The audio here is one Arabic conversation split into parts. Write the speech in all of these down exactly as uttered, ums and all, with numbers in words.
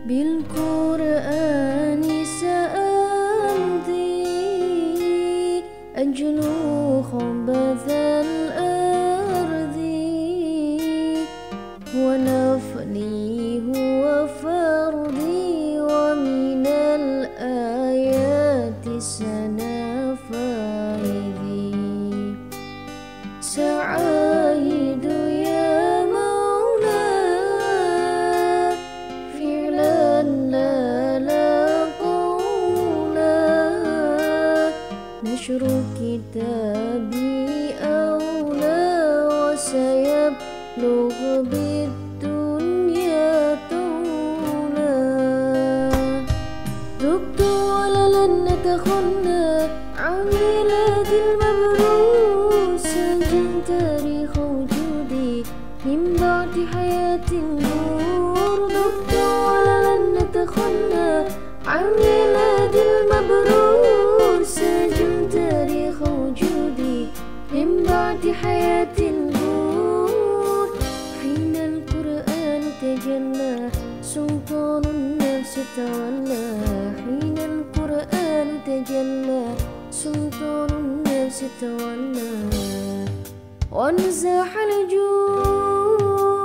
بالقرآن سأمضي أجلو خبث الأرض ونفني هو فرضي ومن الآيات سنفايدي سعيد يا مولا فعلا لا لا قولا نشر كتابي أولى وسيبلغ بالدنيا طولا ذقت ولا لن نتخلى عن ميلاد المبعوث سجل تاريخ وجودي من بعد حياة النور ذقت ولا لن نتخلى عن ميلاد المبعوث سجل تاريخ وجودي من بعد حياة النور حين القرآن تجلى سلطان النفس تولى حين القرآن تجلى سلطان النفس تولى وانزاح الجود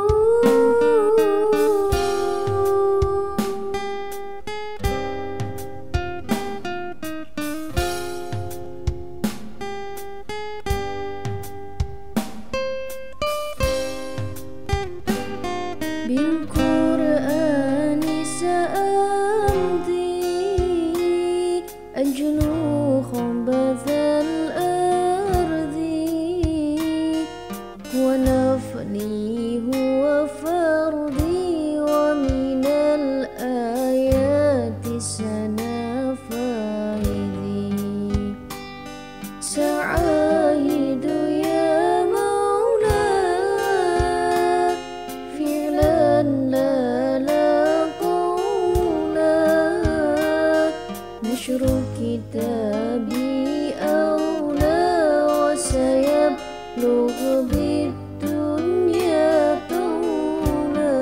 بالقرآن سأمضي أجلو خبث الأرض ونفني هو فرضي ومن الآيات سنفايدي سعيد يا مولا فعلا لا لا قولا نشر كتابي أولى وسيبلغ بالدنيا طولا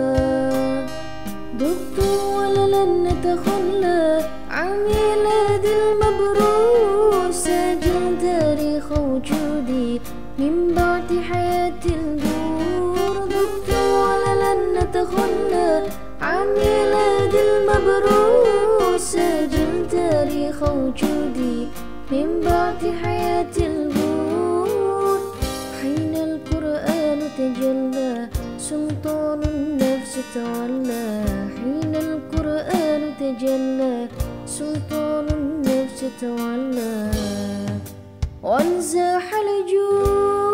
ذقت ولا لن نتخلى عن ميلاد المبعوث سجل تاريخ وجودي من بعد حياة النور ذقت ولا لن نتخلى عن ميلاد المبعوث سجل تاريخ وجودي من بعد حياة النور حين القرآن تجلى سلطان النفس تولى حين القرآن تجلى سلطان النفس تولى وانزاح الجود